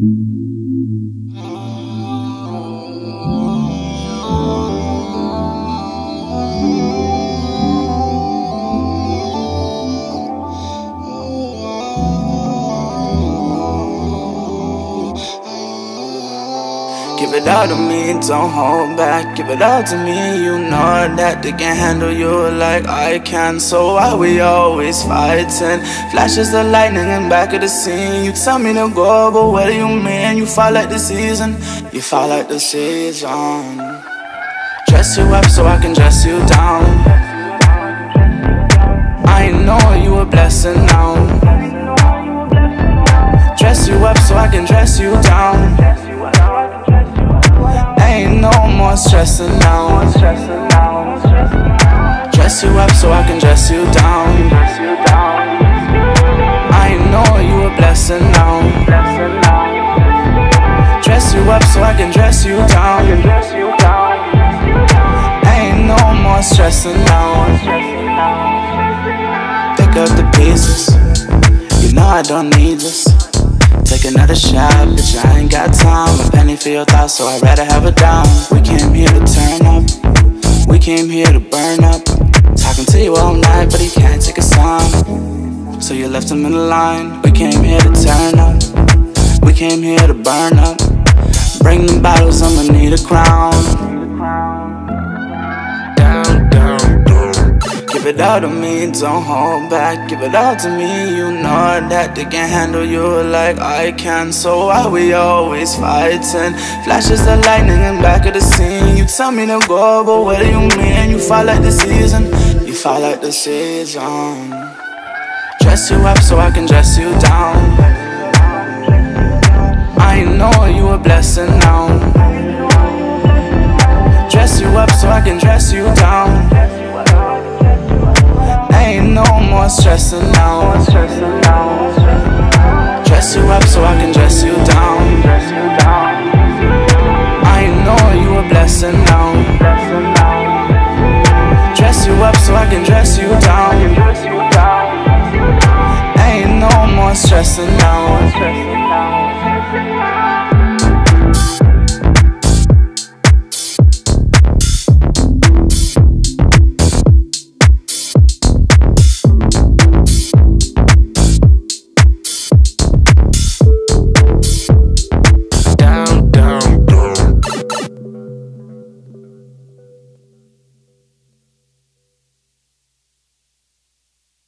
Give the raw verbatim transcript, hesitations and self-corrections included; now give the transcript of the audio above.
Give it all to me, don't hold back. Give it all to me, you know that they can't handle you like I can. So why we always fighting? Flashes of lightning in back of the scene. You tell me to go, but what do you mean? You fall like the season, you fall like the season. Dress you up so I can dress you down. I know you a blessing now. Dress you up so I can dress you down. Ain't no more stressing now. Dress you up so I can dress you down. I know you a blessing now. Dress you up so I can dress you down. Ain't no more stressing now. Pick up the pieces, you know I don't need this. Take another shot, bitch, I ain't got time. A penny for your thoughts, so I'd rather have a dime. We came here to turn up, we came here to burn up. Talking to you all night, but he can't take a sign. So you left him in the line. We came here to turn up, we came here to burn up. Bring them bottles, I'ma need a crown. Down, down, down. Give it all to me, don't hold back. Give it all to me, you know that they can't handle you like I can. So why we always fighting? Flashes of lightning in back of the scene. You tell me to go, but what do you mean? You fall like the season, you fall like the season. Dress you up so I can dress you down. I know you a blessing now. Dress you up so I can dress you down. Ain't no more stressing now. Dress you up so I can dress you down. I know you a blessing now. Dress you up so I can dress you down. Ain't no more stressing now.